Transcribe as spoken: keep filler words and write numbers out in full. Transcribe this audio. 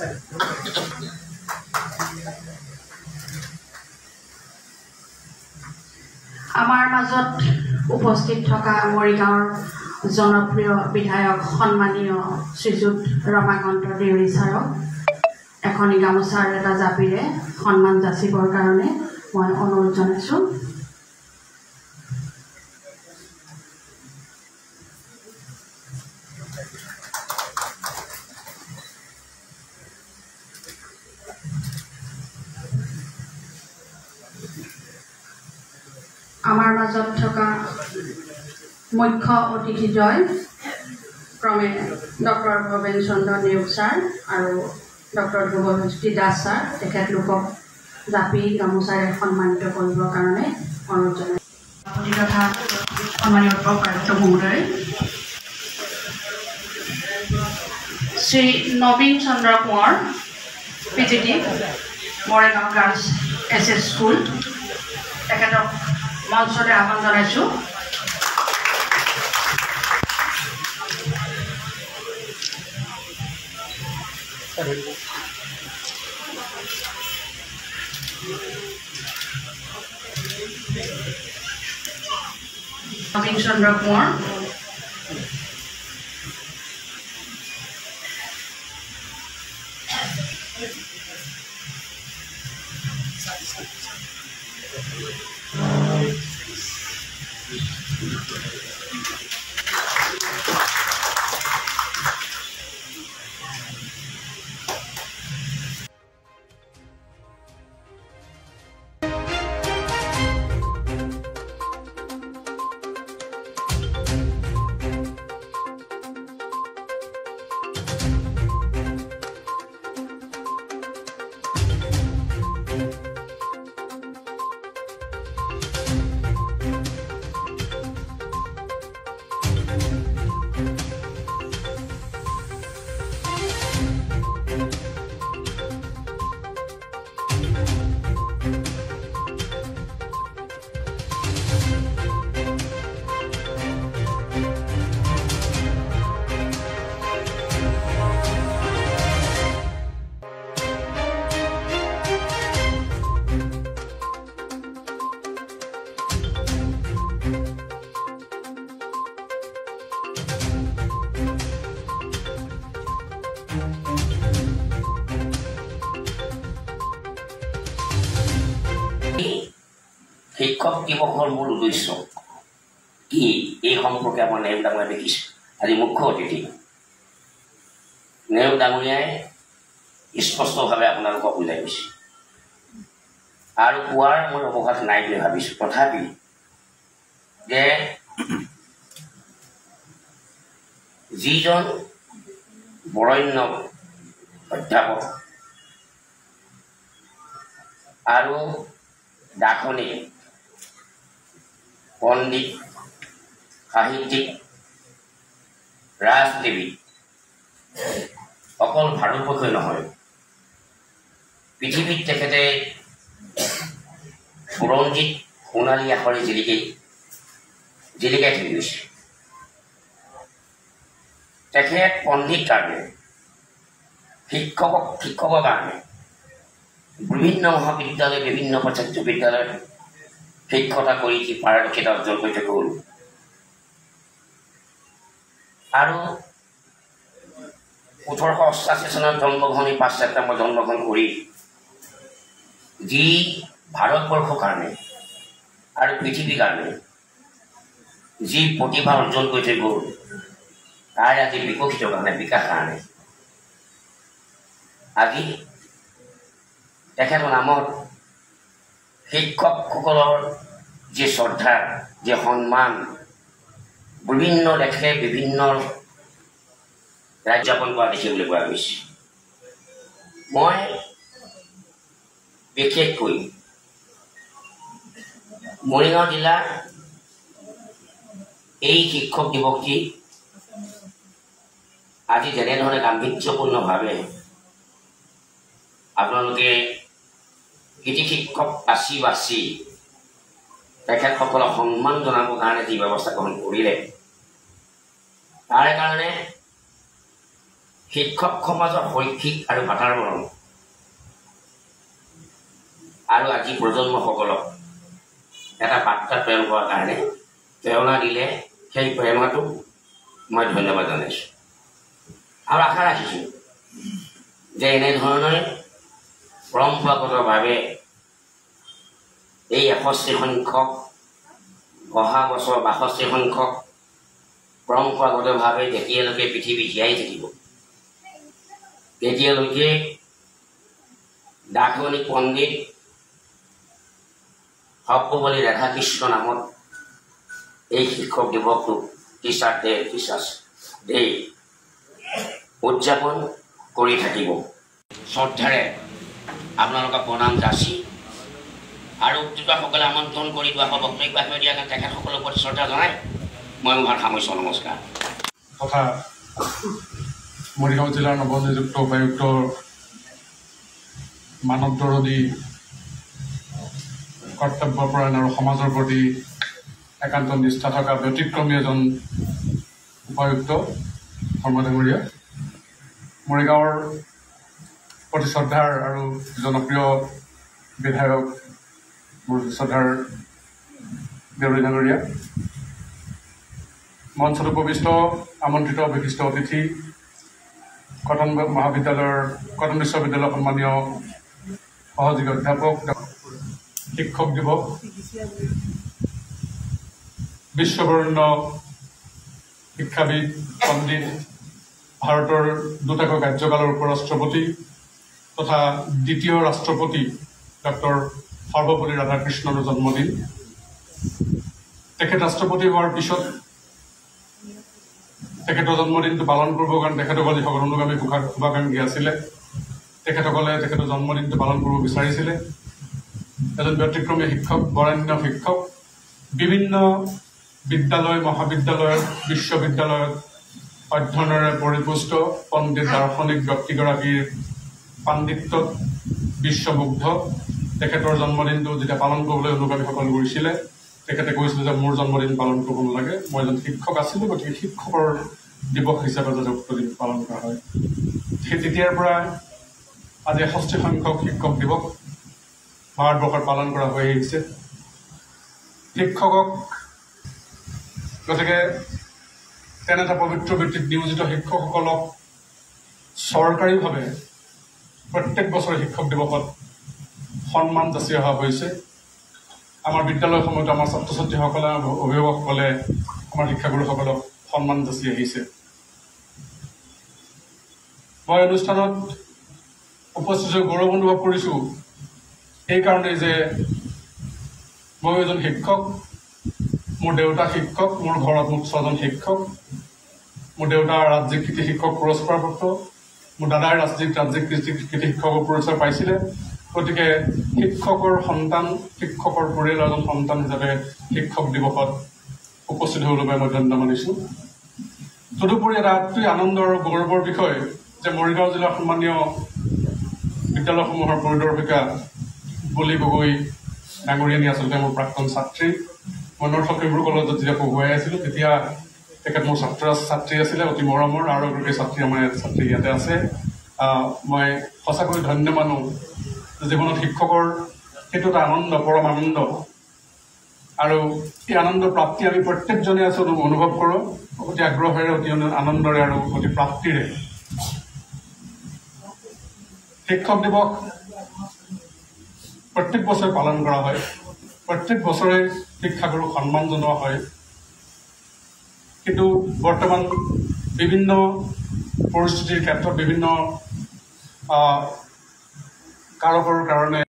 আমাৰ মাজত উপস্থিত থকা মৰিগাঁৱৰ জনপ্ৰিয় বিধায়ক সন্মানীয় শ্ৰীযুত ৰমাকান্ত দেউৰী ছাৰক এখনি গামোচাৰ এটা জাপিৰে সন্মান যাচিবৰ কাৰণে মই অনুৰোধ জনাইছোঁ। আমাৰ মাজত থকা মুখ্য অতিথিদ্বয় ক্ৰমে ডক্টৰ ভৱেন চন্দ্ৰ নেওগ ছাৰ আৰু ডক্টৰ ধ্ৰুৱজ্যোতি দাস ছাৰ তেখেতলোকক জাপি গামোচাৰে সন্মানিত কৰিবৰ কাৰণে অনুৰোধ জনাইছোঁ। তথা সন্মানীয় উপায়ুক্ত মহোদয় Shri Nabin Chandra Konwar P G T Morigaon girls S S school তেখেতক মঞ্চলৈ আহ্বান জনাইছোঁ। নবীন চন্দ্ৰ কোঁৱৰ শিক্ষক দিৱসৰ মূল উদ্দেশ্য কি এই সম্পৰ্কে আমাৰ নেওগ ডাঙৰীয়াই দেখিছে। আজি মুখ্য অতিথি নেওগ ডাঙৰীয়াই স্পষ্টভাৱে আপোনালোকক বুজাই দিছে আৰু কোৱাৰ মই অৱকাশ নাই বুলি ভাবিছোঁ। তথাপি যে যিজন বৰণ্য অধ্যাপক আৰু দাৰ্শনিক পণ্ডিত সাহিত্যিক ৰাজনীতিবিদ অকল ভাৰতবৰ্ষই নহয় পৃথিৱীত তেখেতে বুৰঞ্জীত সোণালী আখৰে জিলিকি জিলিকাই থৈ গৈছে। তেখেত পণ্ডিত কাৰণে শিক্ষকক শিক্ষকৰ কাৰণে বিভিন্ন মহাবিদ্যালয় বিভিন্ন প্ৰাচাৰ্য বিদ্যালয়ত শিক্ষকতা কৰি পাৰদৰ্শিতা অৰ্জন কৰি থৈ গ'ল আৰু ওঠৰশ অষ্টাশী চনত জন্মগ্ৰহণী পাঁচ ছেপ্টেম্বৰ জন্মগ্ৰহণ কৰি যি ভাৰতবৰ্ষৰ কাৰণে আৰু পৃথিৱীৰ কাৰণে যি প্ৰতিভা অৰ্জন কৰি থৈ গ'ল তাৰ আজি বিকশিত কাৰণে বিকাশ কাৰণে আজি তেখেতৰ নামত শিক্ষকসকলৰ যি শ্ৰদ্ধা যি সন্মান বিভিন্ন দেশে বিভিন্ন ৰাজ্যাপন কৰা দেখিবলৈ পোৱা গৈছে। মই বিশেষকৈ মৰিগাঁও জিলা এই শিক্ষক দিৱসটি আজি যেনেধৰণে গাম্ভীৰ্যপূৰ্ণভাৱে আপোনালোকে কৃতি শিক্ষক বাছি বাছি তেখেতসকলক সন্মান জনাবৰ কাৰণে যি ব্যৱস্থা গ্ৰহণ কৰিলে তাৰে কাৰণে শিক্ষক সমাজৰ শৈক্ষিক আৰু বাতাবৰণ আৰু আজি প্ৰজন্মসকলক এটা বাৰ্তা প্ৰেৰণ কৰাৰ কাৰণে প্ৰেৰণা দিলে সেই প্ৰেৰণাটো মই ধন্যবাদ জনাইছোঁ আৰু আশা ৰাখিছোঁ যে এনেধৰণে পৰম্পৰাগতভাৱে এই এষষ্ঠি সংখ্যক অহা বছৰ বাষষ্ঠি সংখ্যক পৰম্পৰাগতভাৱে যেতিয়ালৈকে পৃথিৱী জীয়াই থাকিব তেতিয়ালৈকে দাসমণি পণ্ডিত সৰ্বপল্লী ৰাধাকৃষ্ণ নামত এই শিক্ষক দিৱসটো টিচাৰ ডে টিচাৰ্ছ ডে উদযাপন কৰি থাকিব শ্ৰদ্ধাৰে আপোনালোকক প্ৰণাম যাচি আৰু উত্তেজসকলে আমন্ত্ৰণ কৰি দিয়া বক্তব্য ৰাখিব দিয়াৰ কাৰণে তেখেতসকলৰ প্ৰতি শ্ৰদ্ধা জনাই মই মোৰ সামৰিছোঁ নমস্কাৰ তথা মৰিগাঁও জিলাৰ নৱনিযুক্ত উপায়ুক্ত মানৱ দৰদী কৰ্তব্যপৰায়ণ আৰু সমাজৰ প্ৰতি একান্ত নিষ্ঠা থকা ব্যতিক্ৰমী এজন উপায়ুক্ত ধৰ্ম ডাঙৰীয়া মৰিগাঁৱৰ প্ৰতি শ্ৰদ্ধাৰ আৰু জনপ্ৰিয় বিধায়ক মোৰ শ্ৰদ্ধাৰ দেউৰী ডাঙৰীয়া মঞ্চত উপবিষ্ট আমন্ত্ৰিত বিশিষ্ট অতিথি কটন মহাবিদ্যালয়ৰ কটন বিশ্ববিদ্যালয়ৰ সন্মানীয় সহযোগী অধ্যাপক শিক্ষক দিৱস বিশ্ববৰেণ্য শিক্ষাবিদ পণ্ডিত ভাৰতৰ দুটাকৈ কাৰ্যকালৰ উপ ৰাষ্ট্ৰপতি তথা দ্বিতীয় ৰাষ্ট্ৰপতি ডক্টৰ সৰ্বপল্লী ৰাধাকৃষ্ণৰ জন্মদিন তেখেত ৰাষ্ট্ৰপতি হোৱাৰ পিছত তেখেতৰ জন্মদিনটো পালন কৰিবৰ কাৰণে তেখেতসকল যিসকল অনুগামী শুভাকাংক্ষী আছিলে তেখেতসকলে তেখেতৰ জন্মদিনটো পালন কৰিব বিচাৰিছিলে এজন ব্যতিক্ৰমী শিক্ষক বৰেণ্য শিক্ষক বিভিন্ন বিদ্যালয় মহাবিদ্যালয় বিশ্ববিদ্যালয়ত অধ্যয়নেৰে পৰিপুষ্ট পণ্ডিত দাৰ্শনিক ব্যক্তিগৰাকীৰ পাণ্ডিত্যত বিশ্বমুগ্ধ তেখেতৰ জন্মদিনটো যেতিয়া পালন কৰিবলৈ অনুগামীসকল কৰিছিলে তেখেতে কৈছিলে যে মোৰ জন্মদিন পালন কৰিব নালাগে মই এজন শিক্ষক আছিলোঁ গতিকে শিক্ষকৰ দিৱস হিচাপে যাতে উক্ত দিন পালন কৰা হয় সেই তেতিয়াৰ পৰা আজি এষষ্ঠি সংখ্যক শিক্ষক দিৱস ভাৰতবৰ্ষত পালন কৰা হৈ আহিছে শিক্ষকক গতিকে তেনে এটা পবিত্ৰ বৃত্তিত নিয়োজিত শিক্ষকসকলক চৰকাৰীভাৱে প্ৰত্যেক বছৰে শিক্ষক দিৱসত সন্মান যাচি অহা হৈছে আমাৰ বিদ্যালয়সমূহত আমাৰ ছাত্ৰ ছাত্ৰীসকলে অভিভাৱকসকলে আমাৰ শিক্ষাগুৰুসকলক সন্মান যাচি আহিছে মই অনুষ্ঠানত উপস্থিত হৈ গৌৰৱ অনুভৱ কৰিছোঁ এইকাৰণেই যে মই এজন শিক্ষক মোৰ দেউতা শিক্ষক মোৰ ঘৰত মোৰ ছজন শিক্ষক মোৰ দেউতা ৰাজ্যিক কৃতি শিক্ষক পুৰস্কাৰপ্ৰাপ্ত মোৰ দাদাই ৰাজ্যিক ৰাজ্যিক কৃতি শিক্ষকৰ পুৰস্কাৰ পাইছিলে গতিকে শিক্ষকৰ সন্তান শিক্ষকৰ পৰিয়ালৰ এজন সন্তান হিচাপে শিক্ষক দিৱসত উপস্থিত হ'বলৈ মই ধন্যবাদ মানিছোঁ তদুপৰি এটা অতি আনন্দৰ আৰু গৌৰৱৰ বিষয় যে মৰিগাঁও জিলাৰ সন্মানীয় বিদ্যালয়সমূহৰ পৰিদৰ্শিকা বলি গগৈ ডাঙৰীয়ানী আচলতে মোৰ প্ৰাক্তন ছাত্ৰী মই নৰ্থ লখিমপুৰ কলেজত যেতিয়া পঢ়ুৱাই আছিলোঁ তেতিয়া তেখেত মোৰ ছাত্ৰ ছাত্ৰী আছিলে অতি মৰমৰ আৰু এগৰাকী ছাত্ৰী আমাৰ ছাত্ৰী ইয়াতে আছে মই সঁচাকৈ ধন্য মানো জীৱনত শিক্ষকৰ সেইটো এটা আনন্দ পৰম আনন্দ আৰু এই আনন্দ প্ৰাপ্তি আমি প্ৰত্যেকজনে আচলতে অনুভৱ কৰোঁ অতি আগ্ৰহেৰে অতি আনন্দৰে আৰু অতি প্ৰাপ্তিৰে শিক্ষক দিৱস প্ৰত্যেক বছৰে পালন কৰা হয় প্ৰত্যেক বছৰে শিক্ষাগুৰুক সন্মান জনোৱা হয় কিন্তু বৰ্তমান বিভিন্ন পৰিস্থিতিৰ ক্ষেত্ৰত বিভিন্ন কাৰকৰ কাৰণে